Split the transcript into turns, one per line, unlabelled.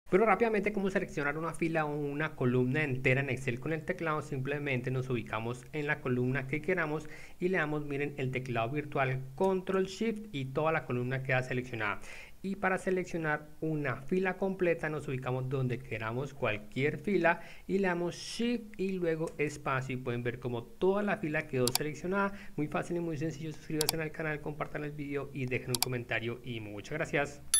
Pero rápidamente, cómo seleccionar una fila o una columna entera en Excel con el teclado. Simplemente nos ubicamos en la columna que queramos y le damos, miren, el teclado virtual Control Shift y toda la columna queda seleccionada. Y para seleccionar una fila completa nos ubicamos donde queramos, cualquier fila, y le damos Shift y luego espacio y pueden ver como toda la fila quedó seleccionada. Muy fácil y muy sencillo. Suscríbanse al canal, compartan el video y dejen un comentario y muchas gracias.